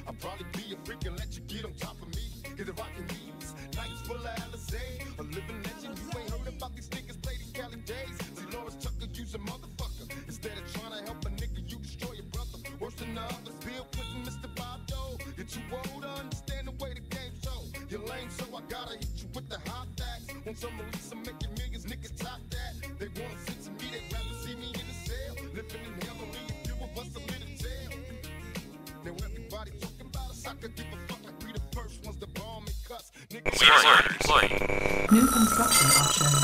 I'll probably be a freak and let you get on top of me. Get the rockin' knees, nights full of Alizé. A living legend, you ain't heard about these niggas play these Cali days. See, Lawrence Tucker, you's a motherfucker. Instead of trying to help a nigga, you destroy your brother. Worse than the others, Bill Clinton, Mr. Bob Dole. You're too old to understand the way the game's so. You're lame, so I gotta hit you with the hot facts. Want some release, I'm making millions, niggas top that. They wanna sit to me, they'd rather see me in the cell. Living in hell, only a few of us a little tale. Now everybody talking about us, I could give a fuck. I be the first ones to bomb and cuss. Niggas New construction options.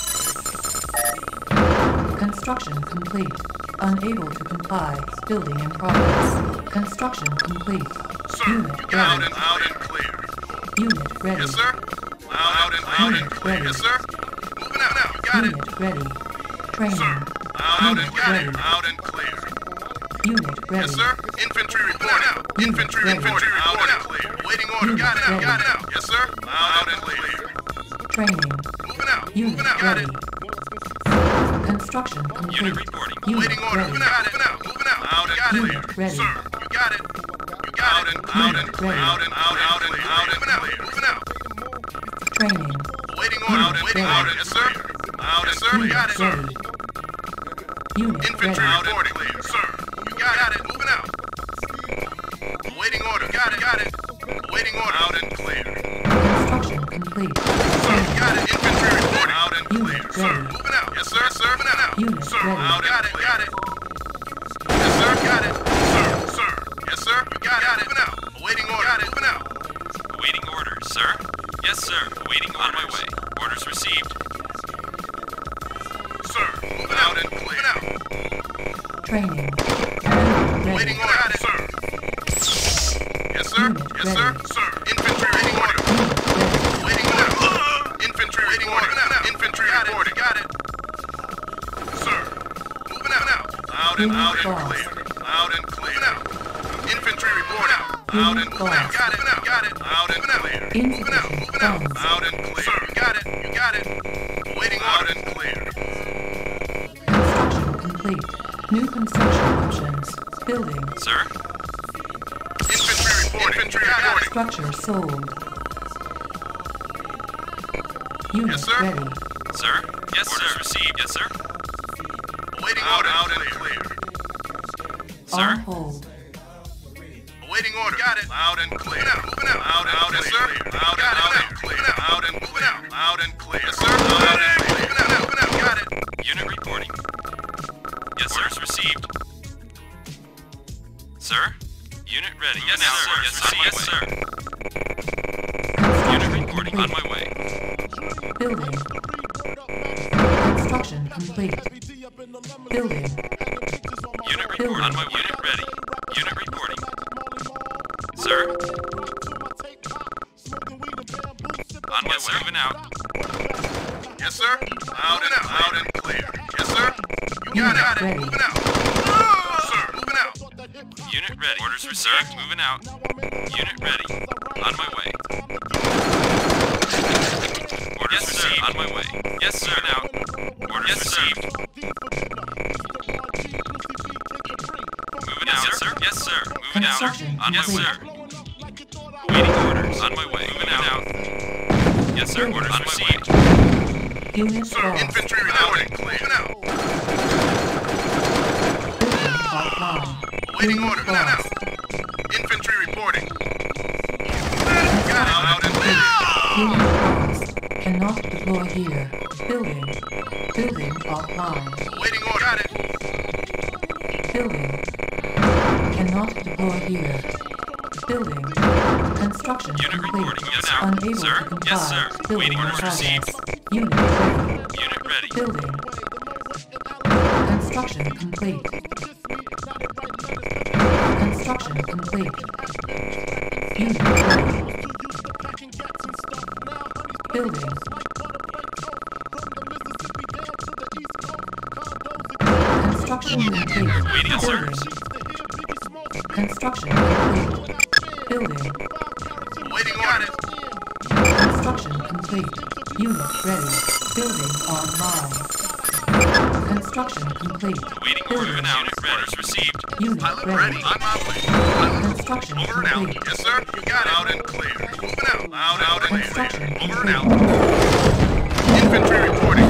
Construction complete. Unable to comply. Building in progress. Construction complete. Sir, Unit you got ready. loud and clear. Unit ready. Yes, sir. Loud and clear. Ready. Yes, sir. Moving out now. You got it. Unit ready. Training. Sir. Loud and got ready. it. Loud and clear. Unit ready. Yes, sir. Infantry reporting out. Infantry ready. reporting out. Clear. Waiting order. Unit Got it out. ready. Got it out. Yes, sir. Loud and clear. Training. Moving out. Unit Moving out. Got ready. it. Construction complete. Unit reporting. Unit Waiting order. ready. Moving out. Moving out. Moving out. Loud and clear. Unit ready. Sir, you got it. You got it. Loud and clear. ready. Loud and clear. Moving out. Moving out. Training. Waiting order. Waiting ready. order. Yes, sir. Loud and sir. You Unit got it. Sir. ready. Unit Infantry ready. reporting. Clear. Sir, you got it. Moving out. Waiting order. Got it. Got it. Waiting order. Loud and clear. Construction complete. Sir, you got it. Infantry reporting. Loud and clear. Unit Sir, ready. moving out. Yes, sir. Sir, moving out. Unit Sir, ready. loud. Got it. Got it. Yes, sir. Got it. Sir. Sir. Yes, sir. You got it. Moving out. Waiting order. Got it. Moving out. Awaiting orders, sir. Yes, sir. Awaiting on my way. Orders received. Sir, moving out and clear. Out. Training. Unit ready. Waiting order. Got it. Sir. Yes, sir. Unit Yes, ready. sir. Sir. Infantry waiting order. Waiting out. Infantry waiting order. Infantry reporting. Got it. Sir. Moving out now. Loud and clear. Loud and clear. Moving out. Infantry report out. Loud and moving out. Got it. Got it. Loud and clear. Moving out. Moving out. Insufficient Loud and clear. Sir, you got it. You got it. Waiting loud and clear. Construction complete. New construction options. Building. Sir? Infantry reporting. Infantry reporting. Structure sold. Unit Yes, sir. ready. Sir? Yes, orders received. Yes, sir. Waiting order. Loud and clear. On Sir? hold. Waiting order. Got it. Loud and clear. Moving out. Loud and clear. Loud and clear. Loud and moving out. Loud and clear. Yes, sir. Loud and clear. Moving out. Got it. Unit reporting. Yes, orders received. Sir? Unit ready. Yes, sir. Yes, sir. Yes, sir. Unit reporting. On my way. Building. Construction complete. Building. Unit reporting. On my way. Unit ready. Unit reporting. Sir? On my way. Moving out. Yes, sir. Loud and clear. Yes, sir. You got it. Ready. Moving out. Sir, moving out. Unit ready. Orders received. Moving out. Unit ready. On my way. Orders received. On my way. Yes, sir. Moving out. Orders received. Moving out. Yes, sir. Yes, sir. Moving out. Construction On my way, complete. sir. Waiting orders. On my way. Moving out. Yes, sir. Orders received. Unit Sir, lost. infantry reporting. Moving out. Building offline. Waiting Unit order. Moving out. lost. Infantry reporting. Construction Loud and complete. clear. Unit lost. Cannot deploy here. Building. Building offline. Waiting order. Got it. Building. Cannot deploy here. Building. Construction Unit complete. reporting. Yes, sir. Unable Sir? to comply. Yes, sir. Building Waiting in orders progress. received. Unit ready. Unit ready. Building. Construction complete. Construction complete. Unit ready. Building. Construction complete. Waiting, sir. Building. Construction complete. Building. Waiting order. Construction complete. Unit ready. Building online. Construction complete. Awaiting order. Moving out. Unit ready. Orders received. Unit Pilot ready. ready. On my way. Pilot Construction over and out. complete. Yes, sir. You got it. Loud and clear. Moving out. Loud and clear. Construction Over and out. complete. Infantry reporting.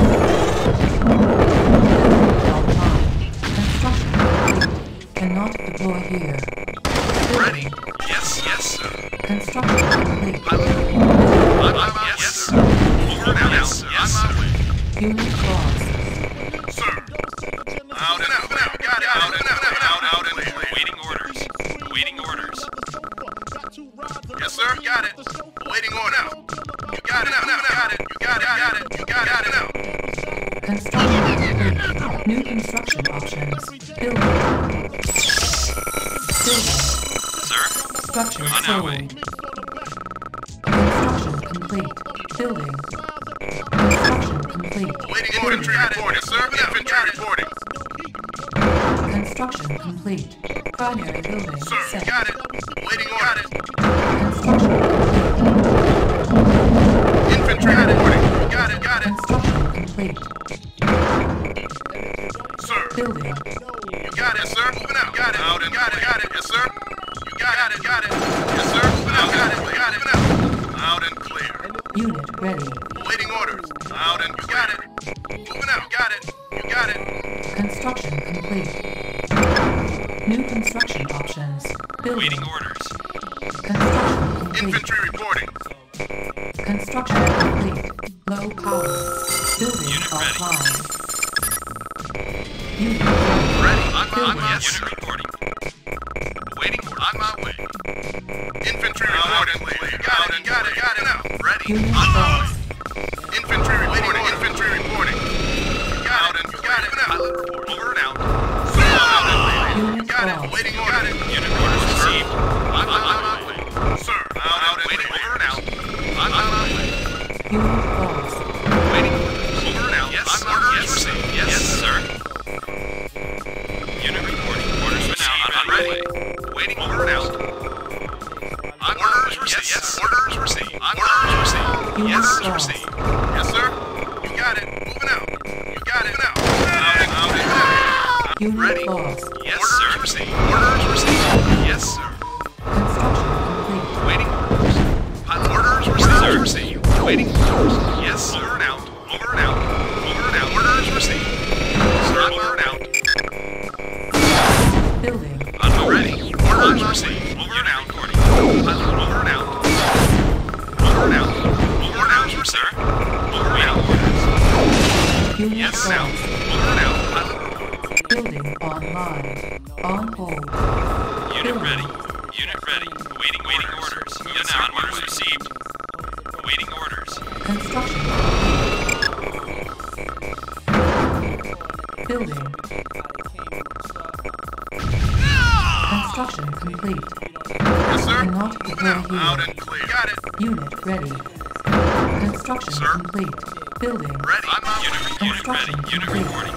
Construction complete. Cannot deploy here. Ready. Yes, yes, sir. Construction complete. Pilot. Yes, sir. Over and out. Yes, sir. On my way. Unit lost. Sir. Out and out. Got it. Out and out. Out and clear. Awaiting orders. Awaiting orders. Yes, sir. Got it. Waiting on out. You got it. Got it. You got it. Got it. You got it. Out. Construction complete. New construction options. Building. Building. Sir? Structure On our way. sold. Construction complete. Building. Construction complete. Waiting infantry reporting. Yes, sir. Infantry reporting. Construction complete. Primary building Sir. set. Got it. Waiting on it. Construction complete. Infantry reporting. Got it. Got it. Construction complete. Sir. Building. You got it, sir. Moving out. Got it. Out and got it. Got it. Yes, sir. You got it. Got it. Yes, sir. Moving out. Got it. Got it. Loud and clear. Unit ready. Waiting orders. Loud and you got it. Moving out. Got it. You got it. Construction complete. New construction options. Building. Awaiting orders. Construction complete. Infantry reporting. Construction complete. Low power. Building Unit ready. offline. Unit Ready. On Building. my yes, Unit sir. reporting. Waiting on my way. Infantry reporting. Got it. Got it. Got it. Now. Ready. Unit On my lost. way. Infantry reporting. Infantry reporting. You got it. You got it. Pilot report. Over and out. Unit Got it. lost. Waiting on. Got it. Unit orders received. On my way. Sir. Out and waiting. Over and out. On my way. Unit lost. Waiting. Over and out. Yes. Orders received. Yes, sir. Unit reporting. Orders received. On my way. Waiting. Over and out. On orders received. Yes. Orders received. On orders received. Unit Orders lost. received. Yes, sir. You got it. Moving out. You got it. Now. Out. Unit Ready. lost. Yes, sir. Orders received. Orders received. Yes, sir. Construction complete. Waiting orders. Pilot orders received. Waiting orders. Yes. Over and out. Over and out. Over and out. Orders received. Sir. Over and out. Building. Ready. Orders received. Over and out. Pilot over and out. Over and out. Orders received. Over and out. Unit Yes, lost. now. Over and out. Pilot. Building online. On hold. Unit ready. Unit ready. Awaiting orders. Yes, sir. Orders received. Awaiting orders. Construction complete. Building. Construction complete. Yes, sir. Cannot Moving deploy out. Loud here. and clear. Got it. Unit ready. Construction Sir. complete. Building. Ready. On my way. Unit ready. Unit reporting.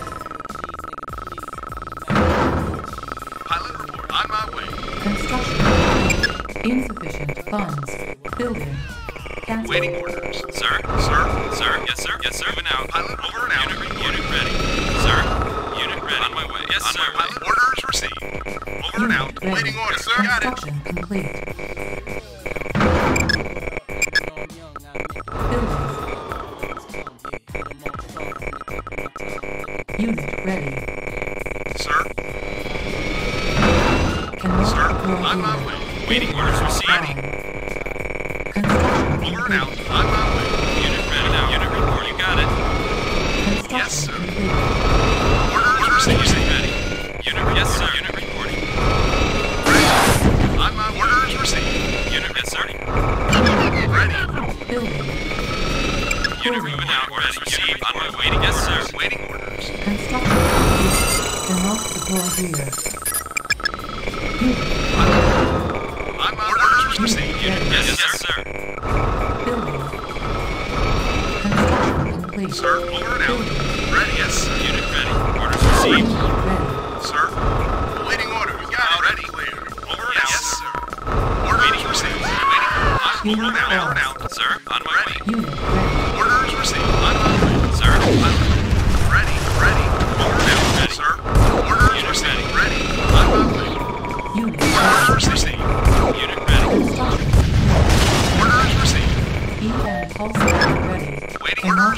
Pilot report. On my way. Construction complete. Insufficient funds. Building. Cancel. Waiting orders. Sir? Sir. Sir? Yes, sir. Yes, sir. Moving out. Pilot over and out. Unit ready. Sir? Unit ready. On my way. Yes, sir. Pilot orders received. Over and out. Unit ready. Waiting orders, sir. Got it. Construction complete. Building. Unit ready. Sir. Cannot Sir. deploy On my here. way. Waiting orders received. Fine. Construction Over and out. complete. On my way. Unit ready now. Unit report. You got it. Construction Yes, sir. complete. Orders received. Ready. Unit. Yes, sir. Unit reporting. Ready. On my orders received. Unit. Yes, sir. Ready. Building. Unit moving out. Orders received. On my way. Yes, sir. Waiting orders. Construction complete. Cannot deploy here. Unit On my orders received. Unit. Yes, yes, sir. building. Construction complete. Sir. Over and out. Ready. Yes, sir. Unit ready. Orders received. Unit ready. Sir. Waiting order. You got it. Ready. Clear. Over and out. Yes, sir. Orders received. Waiting. Over and out. Over and out. Sir, on my way. Unit ready. Orders received. On my way. Sir, Ready. Ready. Over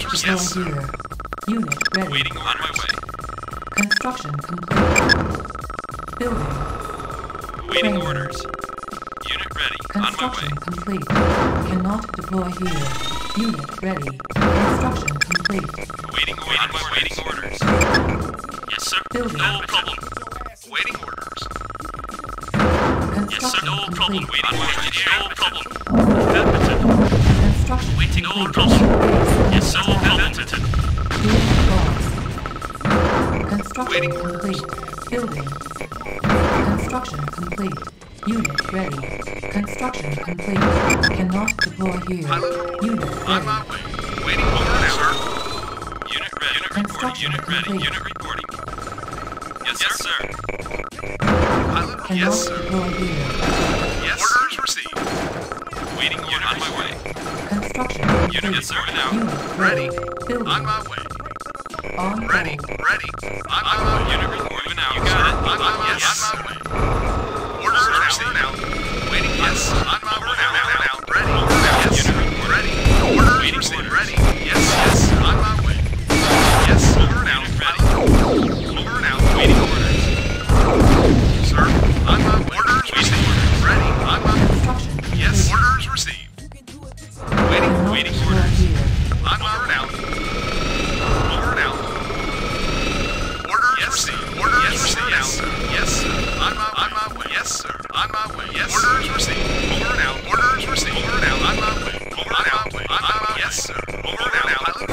deploy here. Unit ready. Waiting on my way. Construction complete. Building. Awaiting orders. Unit ready. On my Construction way. complete. Cannot deploy here. Unit ready. Construction complete. Waiting orders. Yes, sir. Building. No problem. Waiting orders. Yes, sir. Construction No problem. complete. Waiting orders. No problem. Construction Waiting complete. no problem. Base Yes, sir. established. Unit lost. Construction Waiting complete. Building. Construction complete. Unit ready. Construction complete. Cannot deploy here. Unit On ready. my way. Waiting order now, sir. Unit ready. Unit reporting. Construction Unit ready. complete. Unit reporting. Yes, sir. Pilot, Cannot yes, sir. deploy here. Yes. Orders received. Waiting unit on my way. Construction Unit complete. gets sorted out. Unit Ready. Building. On my way. On Ready. hold. Ready. On my way. Unit reporting out. You Sir. got it. On my way. Yes. On my way. Orders received. Waiting. Yes. On my way. Now. Ready. Yes. Unit reporting. Ready. Orders Waiting received. orders. Ready. Yes. Yes. On my way. Yes. Over now. Unit ready. Over now. Waiting orders. Sir. On my way. Orders received. Ready. On my way. Construction complete. Yes. Orders received. Waiting. Cannot waiting deploy orders. here. On my way now. Over now. Orders received. Orders received. Yes, sir. Yes, sir. On my way. Yes, sir. On my way. Yes. Orders received. Over now. Orders received. Over now. On my way. Over now. On my way. Yes, sir. Over now.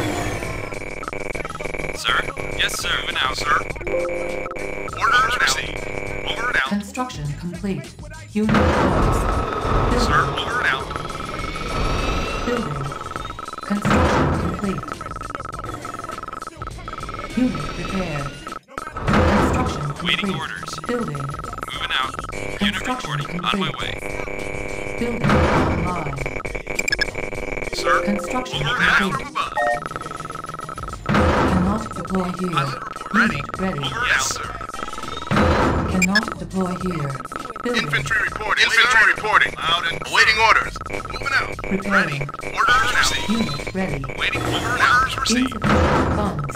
Sir. Yes, sir. Moving out, sir. Orders received. Over now. Construction complete. Unit lost. Sir. Building. Over now. Building. Construction complete. Unit prepared. Construction complete. Waiting orders. Building. Moving out. Unit Construction reporting. On my complete. way. Building online. Sir. Construction Over now. From complete. above. Cannot deploy here. Pilot report. Ready. Unit ready. Over now, sir. Cannot deploy here. Building. Infantry reporting. Infantry reporting. Loud and awaiting orders. Moving out. Ready. Preparing. Orders received. Unit ready. Waiting. Over now. Orders received. Insufficient funds.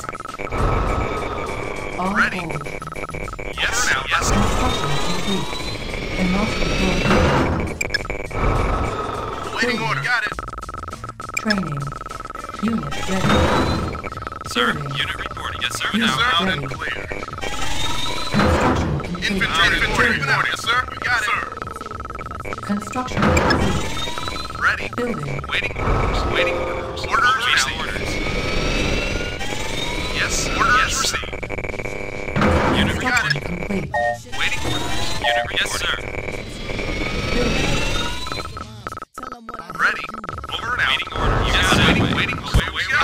On Ready. hold. Yes, now. Yes. Construction complete. Cannot deploy here. Waiting order. Got it. Training. Unit ready. Sir. Building. Unit reporting. Yes, sir. Yes, Now. sir. Loud Ready. and clear. Construction complete. Infantry reporting. Yes, sir. You got it. Construction complete. Ready. Building. Waiting orders. Waiting orders. Orders received. Orders. Yes, sir. Orders received. Unit Got Construction it. complete. Waiting orders. Unit reporting. Yes, sir. Building. Ready. Over now. Waiting orders. Yes, Yes, sir. waiting. Waiting. Away we go.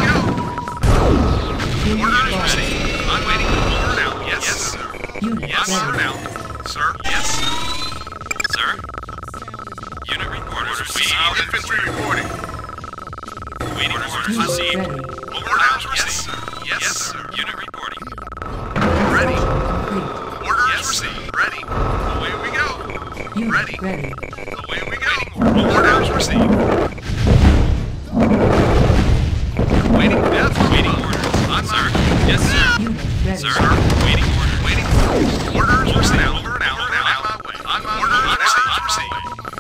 Unit Orders lost. received. I'm waiting. Over now. Yes, sir. Unit Yes, over ready. now. Sir. Yes, sir. Sir. Unit reporting. Orders Waiting. received. Infantry reporting. Waiting orders Unit received. ready. Over now. Yes, sir. Yes, sir. Unit reporting. Ready. Construction complete. Orders received. Ready. Away we go. Unit Ready. ready. Away we go. Orders received. Waiting. Death. Waiting orders. Sir. Yes, sir. Unit ready. Sir. Waiting orders. Waiting. Orders received. Over now. On my way. On my orders received.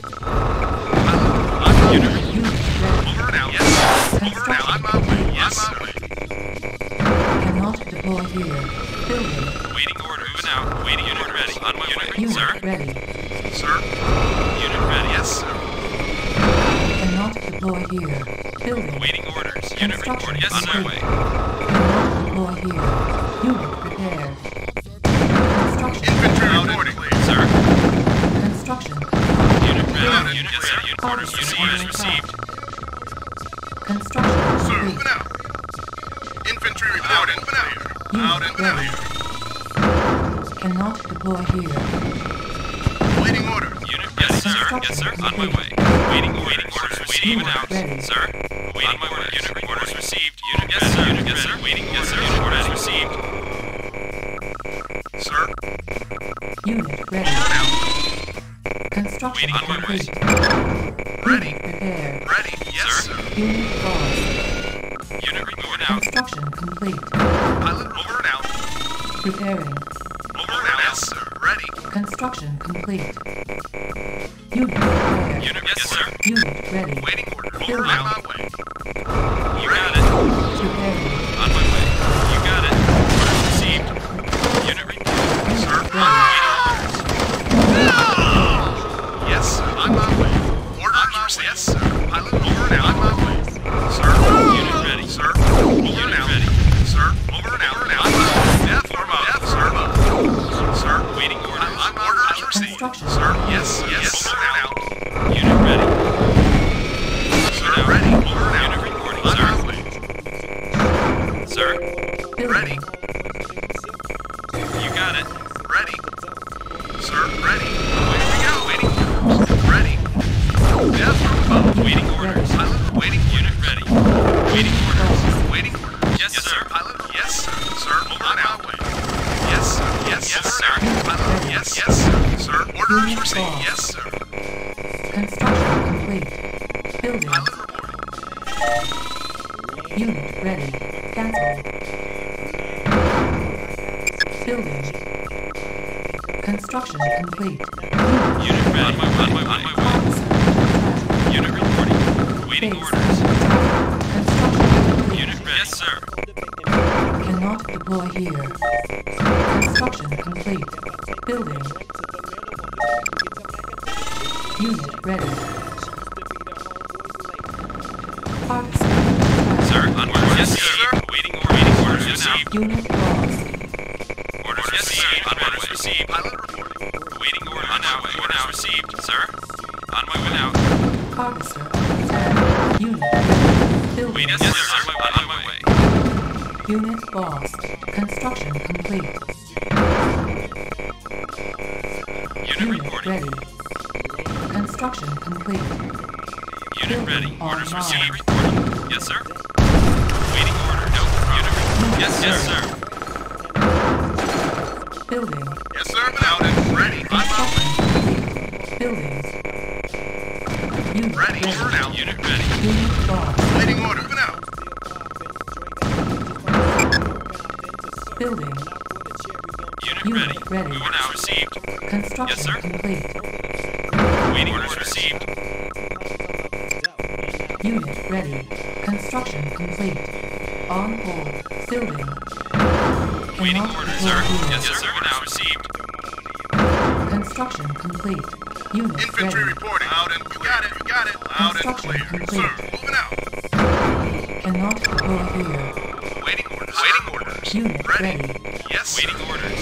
Unit Unit ready. Over now. Yes. Over now. On my way. Yes, sir. Cannot deploy here. Building. Waiting order. Moving out. Waiting unit ready. On my way. Unit Sir. ready. Sir. Unit ready. Yes, sir. Cannot deploy here. Building. Waiting orders. Unit reporting. Yes, on my way. Cannot deploy here. Unit prepared. Construction. Infantry reporting. Sir. Construction. Unit ready. Unit Unit clear. sir. Unit orders. Unit orders received. Construction Sir, complete. moving out. Infantry reporting. Moving out. Out and out ready. here. Cannot deploy here. Waiting order. Unit ready, sir. Yes, sir. On my way. Waiting orders. Received. Unit Out. ready. Sir. Waiting my way. Unit orders received. Unit yes, sir. Unit yes, sir. Waiting yes, sir. Unit orders received. Sir. Unit ready. Over now. Construction Waiting on my way. complete. Ready. Unit prepared. Ready. Yes, Sir. sir. Unit lost. Unit moving out. Construction complete. Pilot, over and out. Preparing. Over and out. Yes, sir. Ready. Construction complete. Unit prepared. Unit, yes, sir. Unit ready. Waiting order. Over Building. and out. My way. You got it. Preparing. On my way. You got it. Orders received. Unit reporting. Sir. Waiting orders. Yes, sir. On my way. Orders received. Yes, sir. Pilot, over and out. On my way. Sir. Unit ready. Sir. Over and Unit out. ready. Sir. Over and out. Death or death, sir. Sir. Waiting orders. Orders received. Construction. Sir. Yes, yes. Over and out. Unit ready. Sir. Ready. Over and out. Unit reporting, On sir. my way. Sir. Ready. Building. You got it. Ready. Sir. Ready. Where we go? Waiting. Ready. Death or above. Waiting orders. Pilot. Waiting. Unit ready. Waiting orders. Waiting. Yes, sir. Pilot. Yes, sir. Sir. Over and out. Yes, sir. Yes, Yes, sir. sir. Pilot. Yes, yes, sir. Sir. Orders received. Yes, sir. Construction complete. Building. Pilot reporting. Unit ready. Cancel. Building. Construction complete. Unit ready. On my way. Unit reporting. Waiting orders. Unit ready. Yes, sir. Cannot deploy here. Construction complete. Building. Unit ready. Harvester. Sir, on my way. Yes, sir. Waiting orders received. Unit lost. Orders received. On my way. Received. Pilot reporting. Waiting orders. On my way. Orders received. Sir. On my way now. Harvester under attack. Unit ready. Building. Yes, sir. On my way. Unit lost. Construction complete. Unit Unit reporting. ready. Construction complete. Unit ready. Building Orders online. received. Reporting. Yes, sir. Waiting order. No. Unit reporting. Yes, sir. Building. Yes, sir. Out and ready. Construction complete. Building. Unit Ready. Over and out. Unit ready. Unit lost. Waiting order. Over and out. Building. Unit Unit ready. ready. Moving out. Received. Construction Yes, sir. complete. Waiting orders received. Unit ready. Construction complete. On hold. Building. Waiting Cannot orders, deploy sir. here. Yes, sir. Orders received. Construction complete. Unit Infantry ready. reporting. Loud and clear. Got it. You got it. Loud and Construction clear. complete. Sir. Moving out. Cannot deploy here. Waiting orders. Waiting orders. Unit Ready. ready. Yes, sir. Waiting orders.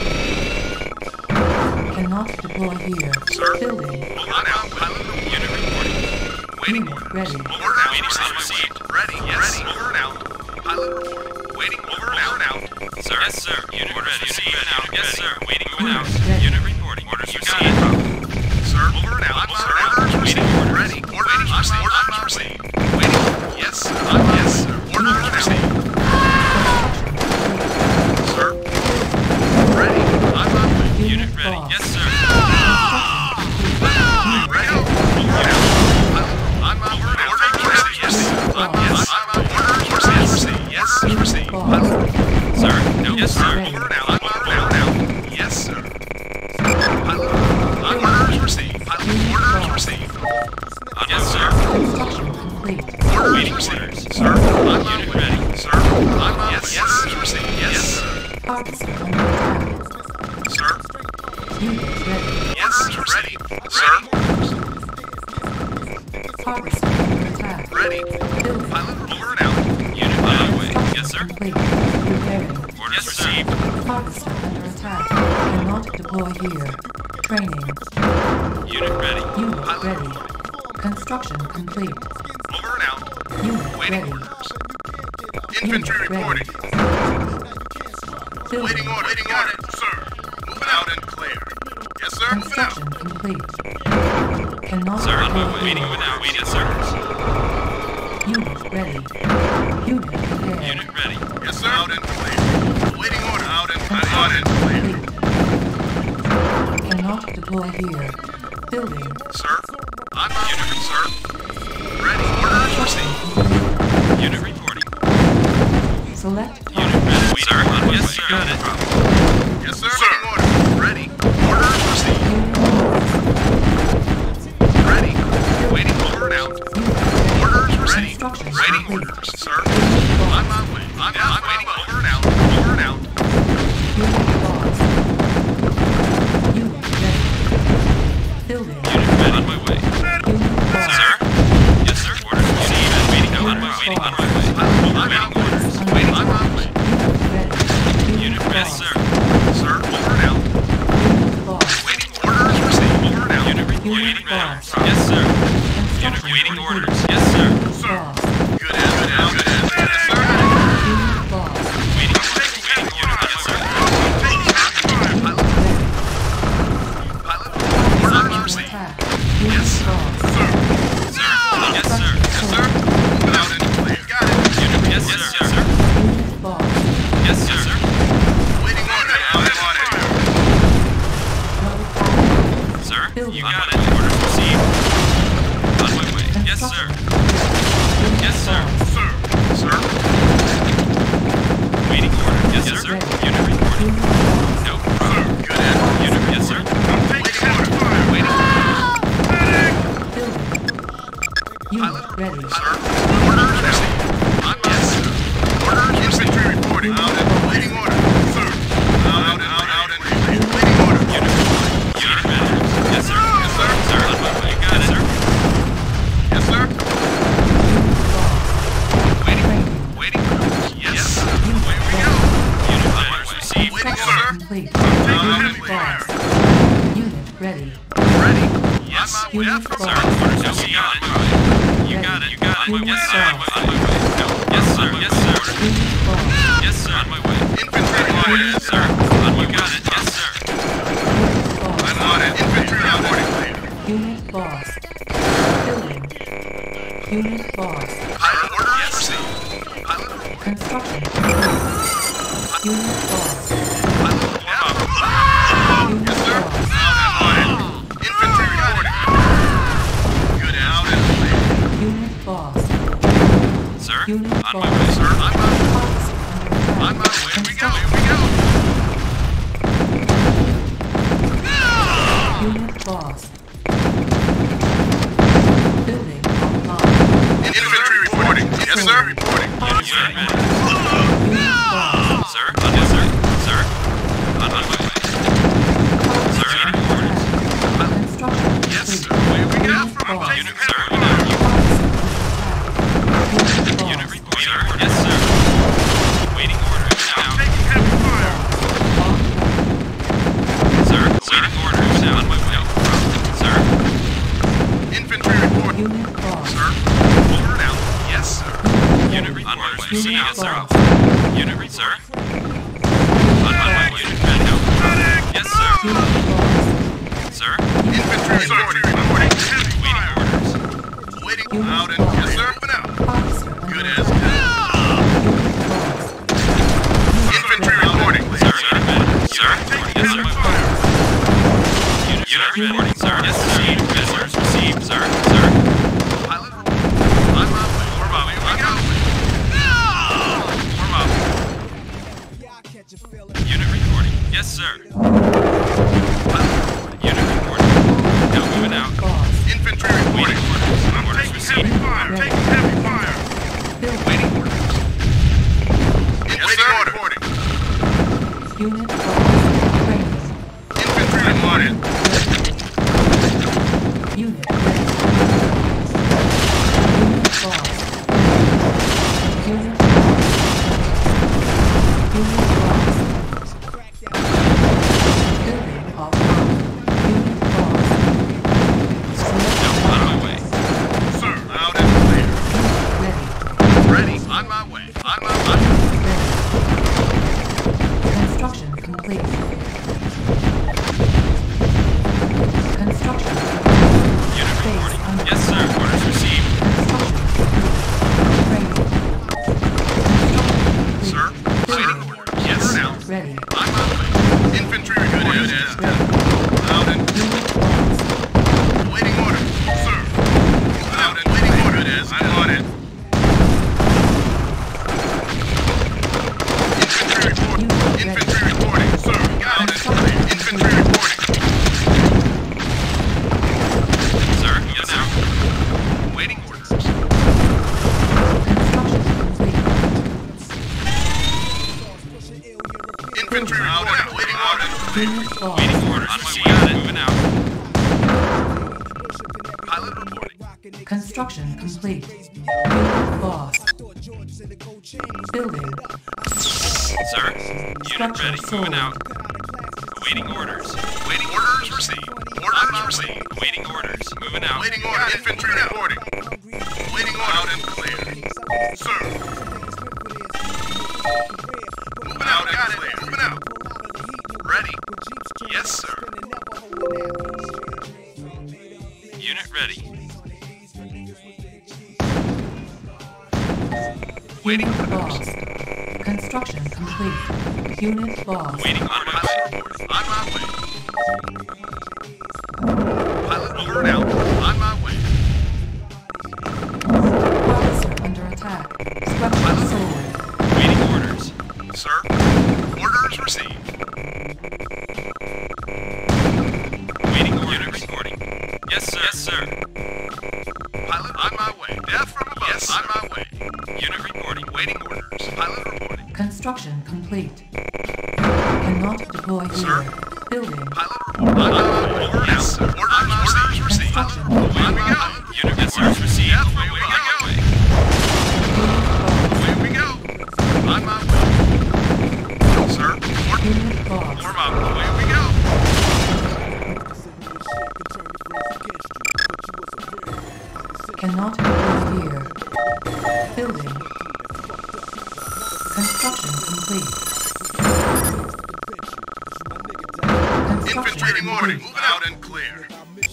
Cannot deploy here. Sir. Building. Over and out. Pilot reporting. Unit reporting. Waiting Unit orders. ready. Over and out. Waiting Sir. orders received. Ready. Yes. Ready. Over and out. Pilot reporting. Waiting. Over and out. Sir. Yes, sir. Unit ready. Received. Yes, sir. Waiting Unit out. ready. Unit reporting. Orders You got received. it. Sir. Over and out. Sir. Orders Waiting received. orders. Ready. Orders received. Orders received. Waiting. Yes, sir. Yes, sir. Orders received. Sir. Ready. On my way. Unit ready. lost. Yes, sir. Ready. Over and out. On my word. Orders received. Yes, sir. Yes. Orders received. Yes, received. Lost. Sir. No. Yes, sir. Over and out. On my word. Yes, sir. Orders received. Orders received. Yes, sir. Construction complete. Orders Waiting received. orders. Sir. On my Unit way. ready. Sir. On my way. Orders received. Yes, sir. Harvester under attack. Sir. Unit ready. Yes, ready. Sir. Harvester under attack. Ready. Building. Pilot over and out. Unit on my way. Yes, sir. Complete. Preparing. Orders received. Harvester under attack. Cannot deploy here. Training. Unit ready. Unit ready. Construction complete. Over and out. Unit Waiting ready. orders. Infantry Unit ready. reporting. Building. Waiting order. Waiting order. Sir. Moving out and clear. Yes, sir. Moving out. Construction complete. Cannot Sir, on my deploy way. Waiting here. without. Waiting, yes, sir. Unit ready. Unit prepared. Unit ready. Yes, sir. Out and clear. Waiting order. Out and clear. Out and clear. Complete. Cannot deploy here. Building. Sir. On my unit, sir. Ready. Orders received. Unit reporting. Select Unit target. ready. Sir, yes, sir. Got it. Yes, sir. Waiting order. Ready. Orders received. Ready. Waiting over and out. Orders ready. Instructions Waiting complete. orders, sir. On my way. I'm waiting over and out. Over and out. Unit lost. Unit ready. Building. Unit ready. On my way. Unit lost. Sir? Yes, sir. Orders received. Waiting on my way. On my way. Waiting orders. Waiting on my way. Unit ready, sir. Sir, over and out. Unit lost. Waiting orders received. Over and out. Unit waiting now. Yes, sir. Unit waiting orders. Yes, sir. Sir. Lost. Good as, good as, good as. Yes, sir. Unit lost. Waiting unit. Yes, sir. Pilot, orders received. Attack. Unit lost. Sir. Yes, sir. Yes, sir. Out and clear. Got it. Unit, yes, sir. Yes, sir. Unit lost. Yes, sir. Waiting order. Out and on it. Sir, you got it. Orders received. On my way. Yes, sir. Yes, sir. Sir. Sir. Waiting order. Yes, sir. Unit reporting. No problem. Good as. Unit, yes, sir. Waiting order. Waiting Unit ready. Sir. Orders received. Yes, sir. Orders infantry reporting. Out and waiting order. Sir. Out and waiting order. Unit ready. Yes, sir. Yes, sir. Sir, on my way. Got it, sir. Yes, sir. Training. Waiting. Yes, sir. Away we go. Unit orders received. Waiting Construction order. complete. Out Unit and clear. lost. Unit ready. Ready. Yes. On my way. Unit Sir, lost. orders received. On my way. You got it. You got it. Yes, sir. On my way. No. Yes, sir. Yes, sir. Unit lost. Yes, sir. On my way. Infantry on it. Yes, sir. On my got it. Yes, sir. Unit lost. I'm on it. Infantry reporting. Unit lost. Building. Unit lost. Pilot orders received. Pilot report. Construction complete. Unit lost. Pilot report. Unit Yes, sir. lost. Out and on it. Infantry reporting. Good out and clear. Unit lost. Sir, Unit on my lost. way. Sir, I'm on. Ops On under my attack. way. Here we go. Here we go. Unit lost. Building online. Infantry reporting. Yes, sir. Reporting. Unit ready. Unit lost. Sir, yes, sir. Sir, on my way. Sir, waiting orders. Construction Yes, complete. sir. Away we go. Unit lost. Unit, sir. Ops under attack. Unit Unit lost. report. Sir, yes, sir. Waiting orders now. Taking heavy fire. Sir, waiting orders now. On my way. Sir, Infantry reporting. Unit lost. Sir. Over and out. Yes, sir. unit report. On my way. Unit Yes, sir. lost. Unit report. Sir. On my way. Unit ready. No. Yes, sir. Unit lost. Sir, Infantry reporting. Reporting. Heavy waiting fire. orders. Waiting Unit out and lost. yes, sir. Moving out. Officer under Good as. attack. Unit lost. Infantry reporting. Sir, unit ready. Sir, yes, sir. Unit reporting. Sir, yes, sir. Yes, sir. Received, sir. Sir. Pilot report. On my way. Warm up. Away we go. Warm up. Unit reporting. Yes, sir. Unit reporting. Now moving out. Lost. Infantry reporting. Waiting orders. Orders received. fire. Taking heavy fire. Building. Waiting orders. Yes, waiting order. Reporting. Unit lost. Training. Infantry reporting. Unit ready. Unit lost. Unit lost. Unit lost. Building offline. Unit lost. No, on my way. Sir, out and clear. Ready. Ready. On my way. On my way. Ready. Construction complete. Construction complete. Unit Base reporting. under Yes, sir. Orders received. Construction complete. Training. Construction Sir, complete. waiting order. Yes, sir. Now. Ready. On my way. Infantry reporting. Good as. Ready. Out and Unit lost. waiting order. Sir. Out and waiting order. Good as. I'm on it. way. Unit lost. Waiting orders received. Moving out. Pilot reporting. Construction complete. Unit lost. Building. Sir. Unit Structure ready. sold. Moving out. Awaiting orders. Waiting orders received. Orders received. Awaiting orders. Moving out. Waiting order. Infantry reporting. Waiting order. Out and clear. Sir. Moving out and clear. Moving out. Ready. Yes, sir. Unit ready. Waiting Unit orders. lost. Construction complete. Unit lost. Waiting on my Pilot way. reporting. On my way. Pilot over and out. On my way. Officer under attack. Structure sold. Waiting orders. Sir. Orders received. Waiting orders. Unit reporting. Yes, sir. Yes, sir. Pilot on my way. Death from above. Yes, on my way. Unit reporting. Waiting orders. Pilot reporting. Construction complete. Cannot deploy Sir. here. Building. Pilot reporting. On my way. Over and out. Orders received. Construction On complete. we go. Unit orders received. Death from Away we above. go. Away we go. On my way. Sir. Unit lost. Warm up. Away we go. Cannot deploy here. Building. Construction complete. Construction Infantry reporting. complete. Moving out and clear.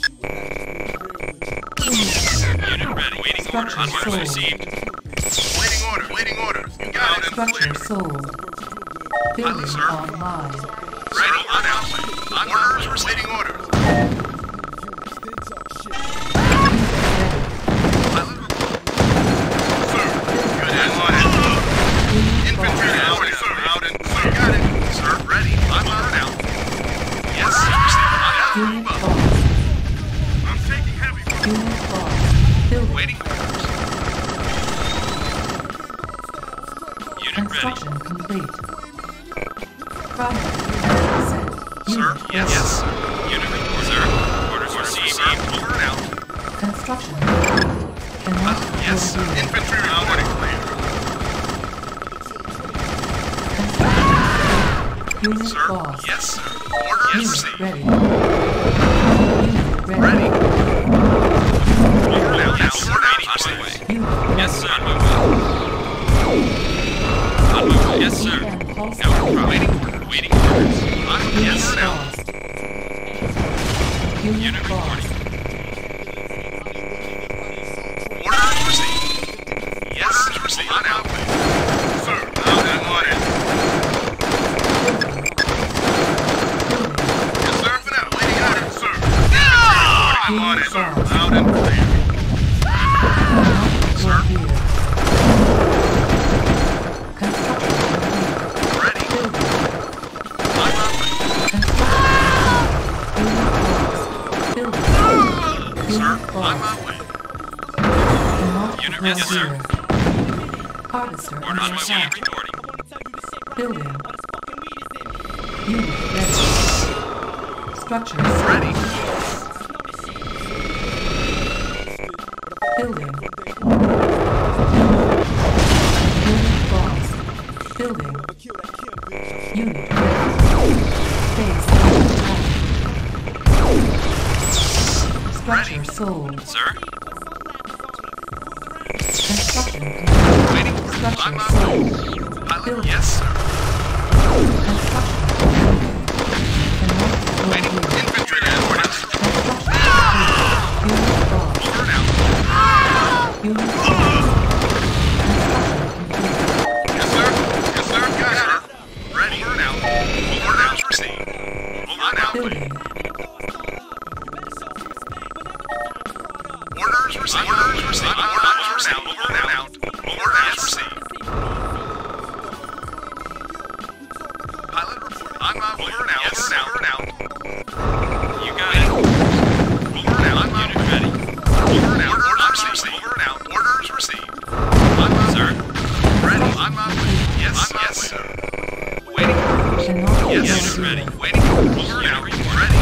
Unit ready. Waiting orders. On orders sold. received. Waiting orders. Waiting orders. You got it and Structure clear. sold. Building sir. online. Ready on out. On orders. Waiting orders. Pilot report. Sir. Good and on it. Infantry reporting. Sir. Out and clear. Got it. Sir. Ready. On and out. Yes, sir. On Unit above. lost. I'm taking heavy. Unit lost. Building. Waiting orders. Unit ready. Construction complete. Primary unit set. Sir. Unit Yes. ready. Yes, sir. Unit report. Sir. Orders received. Sir. Over and out. Construction complete. Cannot Yes, sir. deploy here. Infantry reporting. Clear. Unit Sir. lost. Yes, sir. Orders Unit received. ready. Unit ready. Ready. Over and out. Yes, sir. Over and out. Waiting on my way. Unit ready. Yes, sir. On my way. On my way. Yes, sir. And pulse No problem. Waiting orders. Waiting orders. Unit Yes, sir. lost. Unit Unit lost. reporting. Orders received. Yes, orders received. On out. Sir. Out and on it. Yes, sir. For now. Waiting on it, sir. I'm on it, sir. Out and clear. Sir. Ready. Building. On my way. Building. Sir. Unit On lost. my way. Cannot Unit deploy ready, sir. here. Harvester Orders under on my way. attack. Reporting. Building. Unit ready. Structure Ready. building. Unit lost. Building. Unit ready. Base under attack. Structure sold. Sir. Construction complete. Waiting. On Structure my way. sold. Pilot. Building. Yes, sir. Construction complete. Cannot deploy Waiting. here. Infantry reporting. Construction complete. Unit lost. Over and out. Unit lost. Construction complete. Yes, sir. Yes, sir. Got it. Ready. Over and out. Orders received. Over and out. Building. Orders received. Orders received. Orders received. Over and out. Orders received. Pilot report. On my way. Over and out. Yes, Over and out. You got it. Over and out. On my Unit way. ready. Over and out. Orders received. Over and out. Orders received. On my Sir. ready. On my way. Yes, yes, sir. Waiting. Cannot Yes, deploy sir. here. Ready. Waiting.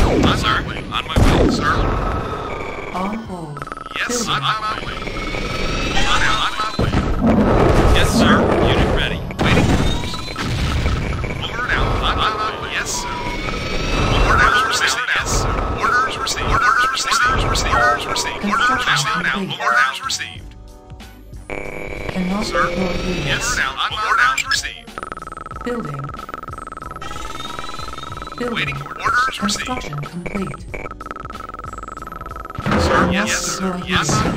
On my way. On my way. Sir. On hold. Yes, Building. I'm on my way. On my way. Yes, sir. Unit ready. Waiting orders. Over and out. On my way. Yes, sir. Orders received. Yes, sir. Orders received. Orders received. Orders received. Orders received. Orders received. Orders received. Cannot Sir. deploy units. Yes, sir. Orders received. Building. Building. Waiting orders received. Construction complete. Sir. Cannot Yes, sir. deploy Yes, sir.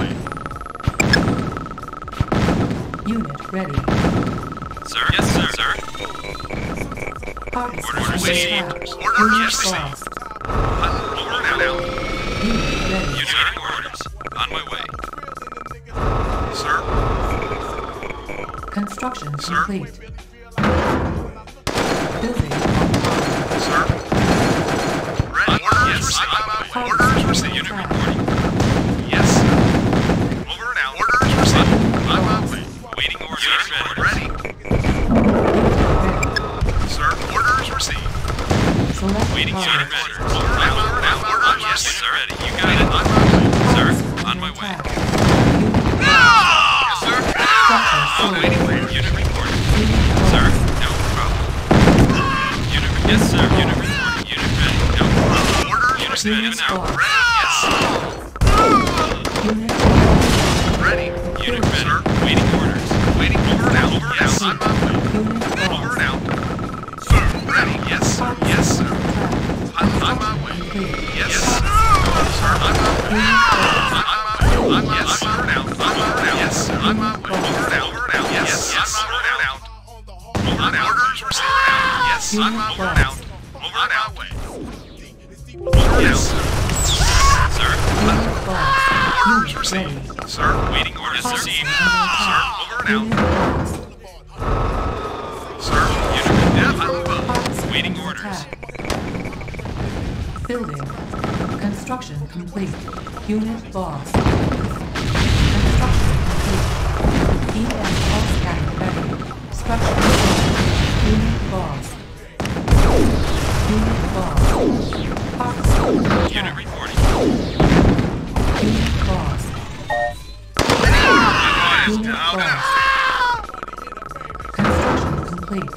Unit ready. Sir. Yes, sir. Sir. Party Orders system received. attack. Orders Unit received. lost. Over and out. Unit ready. Unit waiting orders. On my way. Sir. Construction Sir. complete. Building online. Sir. Orders received. Orders received. Unit reporting. Yes, sir. Over and out. Orders received. On my way. Waiting orders. Unit ready. Sir. Orders received. Select Waiting target. unit ready. Over and out. Orders Yes, received. sir. Ready. You got it. On my way. Sir. Targets On my under way. attack. Yes, sir. Structure I'm sold. waiting for you. Unit reporting. Unit Sir. lost. No problem. Unit. Yes, sir. Unit reporting. Unit ready. No. Orders Unit received. ready. Unit Now. lost. Yes. Unit Ready. Unit ready. Waiting orders. Waiting. Over and out. Yes. On my way. Unit Over lost. and out. Sir. Ready. Yes, sir. Yes, sir. Attack. On my way. Complete. Yes, sir. Sir. On my way. Unit lost. Yes, sir. Over and out. Yes, sir. On my way. Over and out. Over and out. Yes, yes. Over and out. Over and out. Orders received. Yes, I'm over and out. Over and out. Over yes, sir. Sir. Unit lost. Orders Unit received. ready. Sir. Waiting orders Parts received. under Sir. attack. Over and Unit out. lost. Sir. Unit ready. Yeah, I'm above. Parts Waiting under orders. attack. Building. Construction complete. Unit lost. Construction complete. EM pulse cannon ready. Structure complete. Unit lost. Unit lost. Parts under attack. Unit reporting. Unit lost. Unit Down, lost. down. Construction complete.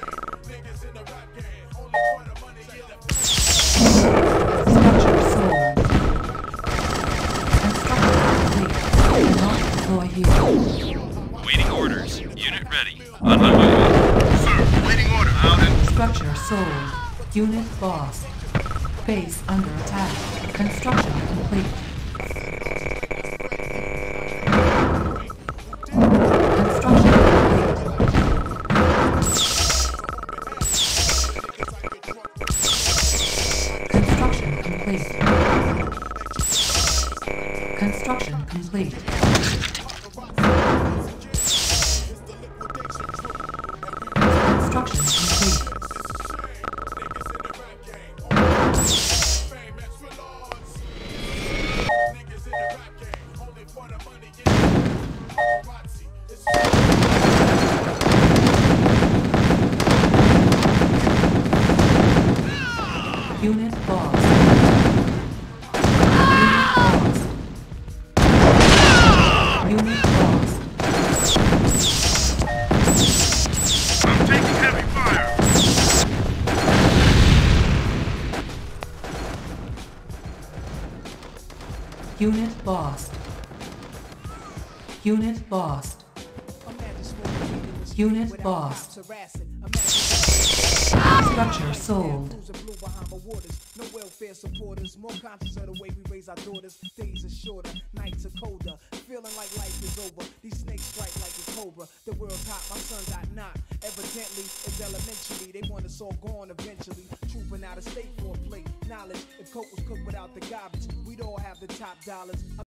Structure sold. Construction complete. Cannot deploy here. Waiting orders. Unit ready. On my way. Sir. Waiting order. Out and Structure sold. Unit lost. Base under attack. Construction complete. Construction complete. Construction complete. Construction complete. Unit lost. Unit lost. I'm taking heavy fire. Unit lost. Unit lost. Unit lost. Structure sold. No welfare supporters, more conscious of the way we raise our daughters. Days are shorter, nights are colder. Feeling like life is over. These snakes strike like a cobra. The world's hot, my son got knocked. Evidently, it's elementary. They want us all gone eventually. Trooping out of state for a plate. Knowledge, if coke was cooked without the garbage, we'd all have the top dollars.